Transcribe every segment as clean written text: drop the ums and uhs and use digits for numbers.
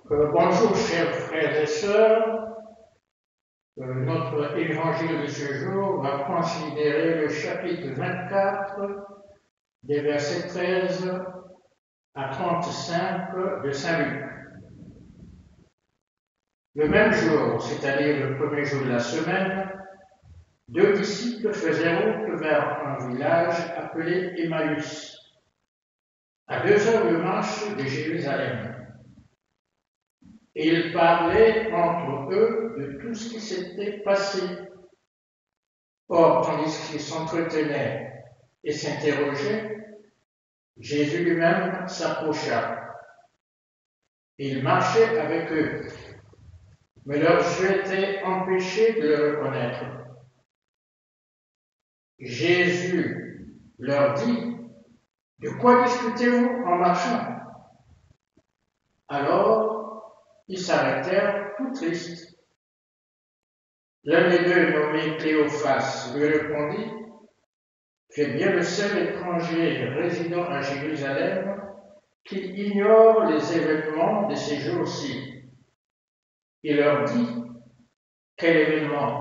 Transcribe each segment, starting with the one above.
Bonjour chers frères et sœurs. Notre évangile de ce jour va considérer le chapitre 24 des versets 13 à 35 de Saint Luc. Le même jour, c'est-à-dire le premier jour de la semaine, deux disciples faisaient route vers un village appelé Emmaüs, à 2 heures de marche de Jérusalem. Et ils parlaient entre eux de tout ce qui s'était passé. Or, tandis qu'ils s'entretenaient et s'interrogeaient, Jésus lui-même s'approcha. Il marchait avec eux, mais leurs yeux étaient empêchés de le reconnaître. Jésus leur dit: « De quoi discutez-vous en marchant ?» Alors, ils s'arrêtèrent tout tristes. L'un des deux, nommé Cléophas, lui répondit: « Tu es bien le seul étranger résidant à Jérusalem qui ignore les événements de ces jours-ci. » Il leur dit: « Quel événement ?»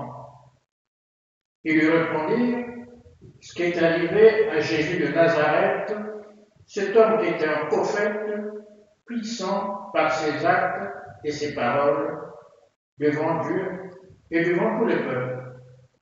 Ils lui répondirent: « Ce qui est arrivé à Jésus de Nazareth, cet homme qui était un prophète, puissant par ses actes et ses paroles devant Dieu et devant tous les peuples.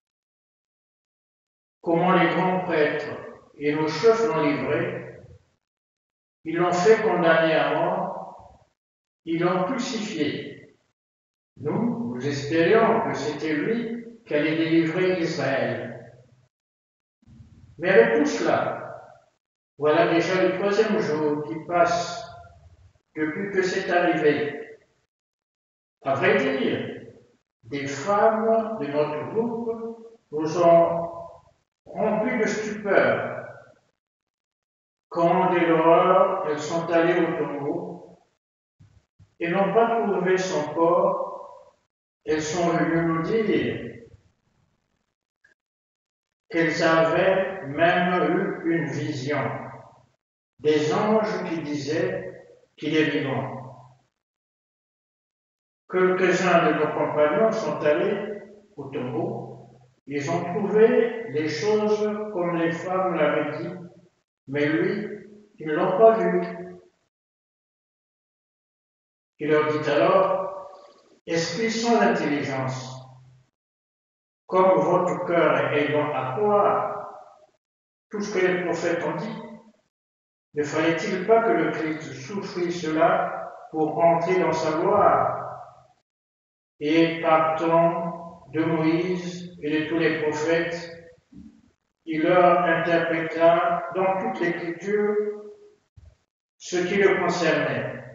Comment les grands prêtres et nos chefs l'ont livré, ils l'ont fait condamner à mort, ils l'ont crucifié. Nous espérions que c'était lui qui allait délivrer Israël. Mais avec tout cela, voilà déjà le 3e jour qui passe depuis que c'est arrivé. À vrai dire, des femmes de notre groupe nous ont remplis de stupeur. Quand dès l'horreur, elles sont allées au tombeau et n'ont pas trouvé son corps, elles sont venues nous dire qu'elles avaient même eu une vision, des anges qui disaient qu'il est vivant. Quelques-uns de nos compagnons sont allés au tombeau, ils ont trouvé les choses comme les femmes l'avaient dit, mais lui, ils ne l'ont pas vu. Il leur dit alors: « Esprit sans intelligence, comme votre cœur est long à croire tout ce que les prophètes ont dit, ne fallait-il pas que le Christ souffrit cela pour entrer dans sa gloire? Et partant de Moïse et de tous les prophètes, il leur interpréta dans toute l'Écriture ce qui le concernait.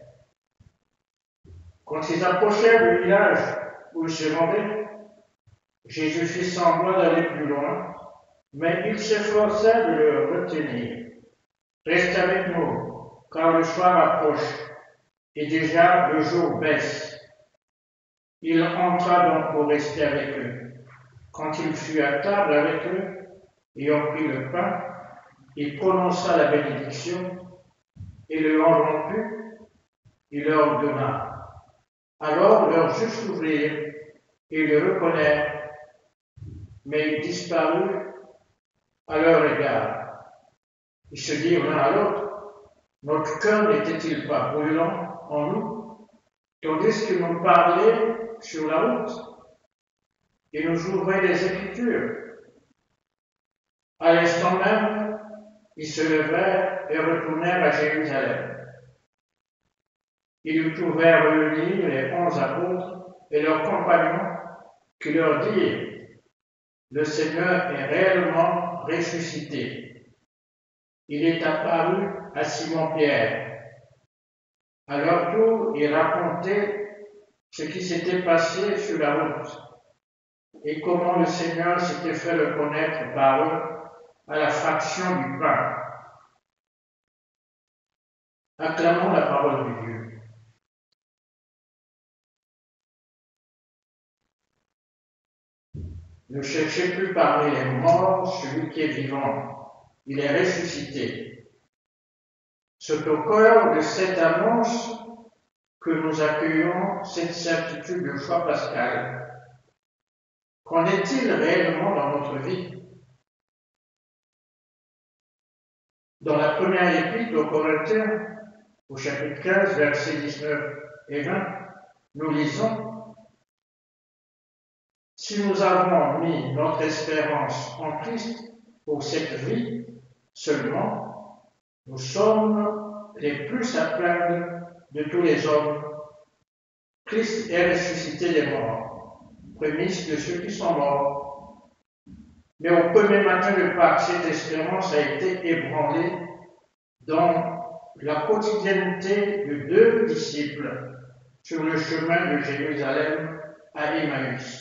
Quand ils approchèrent du village où ils se rendaient, Jésus fit semblant d'aller plus loin, mais il s'efforça de le retenir. « Reste avec nous, car le soir approche, et déjà le jour baisse. » Il entra donc pour rester avec eux. Quand il fut à table avec eux, ayant pris le pain, il prononça la bénédiction, et le romput, il leur donna. Alors leurs yeux s'ouvrirent, et ils le reconnurent, mais il disparut à leur égard. Ils se dirent l'un à l'autre: « Notre cœur n'était-il pas brûlant en nous, tandis qu'il nous parlait sur la route et nous ouvrait les Écritures ?» À l'instant même, ils se levèrent et retournèrent à Jérusalem. Ils y trouvèrent réunis les 11 apôtres et leurs compagnons qui leur dirent: « Le Seigneur est réellement ressuscité. Il est apparu à Simon-Pierre. » À leur tour, ils racontaient ce qui s'était passé sur la route et comment le Seigneur s'était fait le connaître par eux à la fraction du pain. Acclamons la parole de Dieu. Ne cherchez plus parmi les morts celui qui est vivant, il est ressuscité. C'est au cœur de cette annonce que nous accueillons cette certitude de foi pascale. Qu'en est-il réellement dans notre vie? Dans la première épître aux Corinthiens, au chapitre 15, versets 19 et 20, nous lisons: si nous avons mis notre espérance en Christ pour cette vie seulement, nous sommes les plus à plaindre de tous les hommes. Christ est ressuscité des morts, prémisse de ceux qui sont morts. Mais au premier matin de Pâques, cette espérance a été ébranlée dans la quotidienneté de deux disciples sur le chemin de Jérusalem à Emmaüs.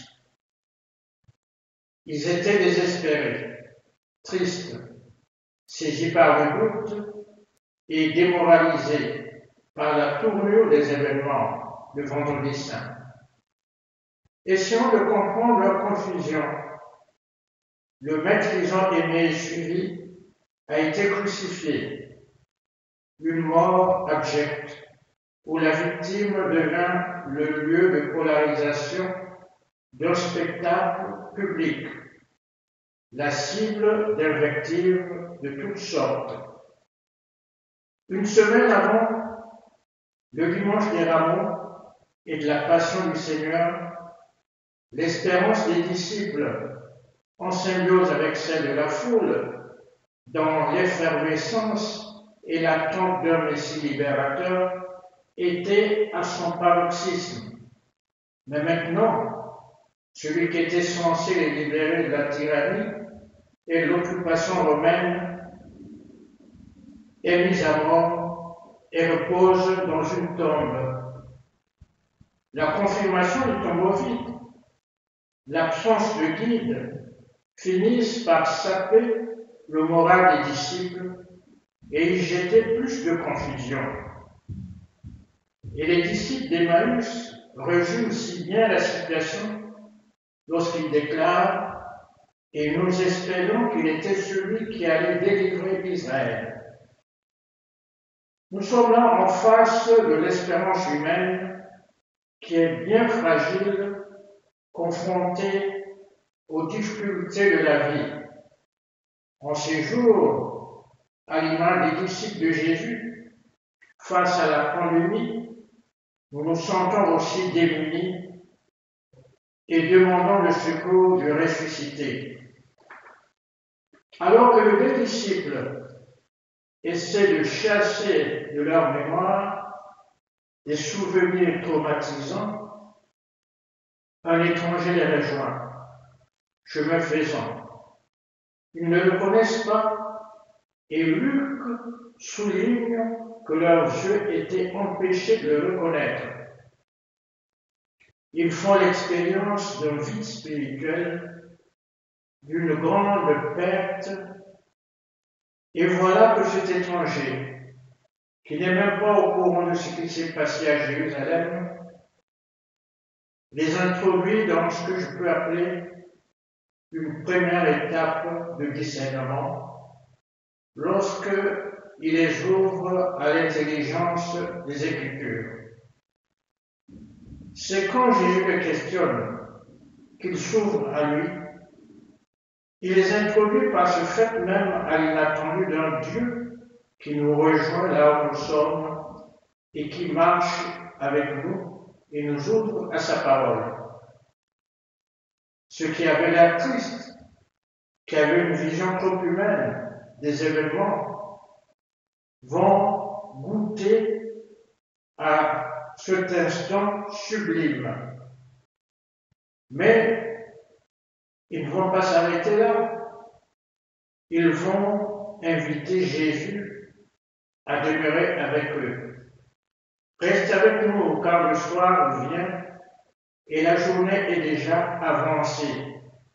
Ils étaient désespérés, tristes, saisis par le doute et démoralisés par la tournure des événements de Vendredi Saint. Essayons de comprendre leur confusion. Le maître qu'ils ont aimé et suivi a été crucifié, une mort abjecte, où la victime devint le lieu de polarisation d'un spectacle public, la cible d'invectives de toutes sortes. Une semaine avant le dimanche des Rameaux et de la Passion du Seigneur, l'espérance des disciples, en symbiose avec celle de la foule, dans l'effervescence et l'attente d'un Messie libérateur, était à son paroxysme. Mais maintenant, celui qui était censé les libérer de la tyrannie et de l'occupation romaine est mis à mort et repose dans une tombe. La confirmation du tombeau vide, l'absence de guide, finissent par saper le moral des disciples et y jeter plus de confusion. Et les disciples d'Emmaüs résument si bien la situation lorsqu'ils déclarent: et nous espérons qu'il était celui qui allait délivrer Israël. Nous sommes là en face de l'espérance humaine qui est bien fragile, confrontée aux difficultés de la vie. En ces jours, à l'image des disciples de Jésus, face à la pandémie, nous nous sentons aussi démunis et demandons le secours du ressuscité. Alors que les deux disciples essaient de chasser de leur mémoire des souvenirs traumatisants, un étranger les rejoint, chemin faisant. Ils ne le connaissent pas et Luc souligne que leurs yeux étaient empêchés de le reconnaître. Ils font l'expérience d'un vide spirituel, d'une grande perte, et voilà que cet étranger, qui n'est même pas au courant de ce qui s'est passé à Jérusalem, les introduit dans ce que je peux appeler une première étape de discernement, lorsque il les ouvre à l'intelligence des Écritures. C'est quand Jésus les questionne qu'il s'ouvre à lui. Il les introduit par ce fait même à l'inattendu d'un Dieu qui nous rejoint là où nous sommes et qui marche avec nous et nous ouvre à sa parole. Ceux qui avaient l'air tristes, qui avaient une vision trop humaine des événements, vont goûter à cet instant sublime. Mais ils ne vont pas s'arrêter là. Ils vont inviter Jésus à demeurer avec eux. Restez avec nous car le soir vient et la journée est déjà avancée.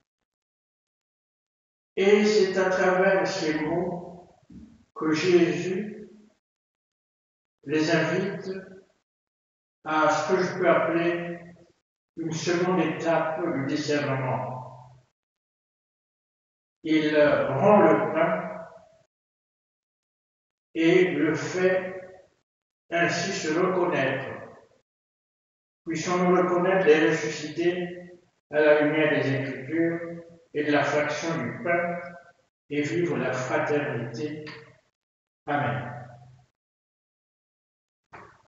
Et c'est à travers ces mots que Jésus les invite à ce que je peux appeler une seconde étape du discernement. Il rend le pain et le fait ainsi se reconnaître Puissions-nous reconnaître les ressuscités à la lumière des Écritures et de la fraction du peuple et vivre la fraternité. Amen.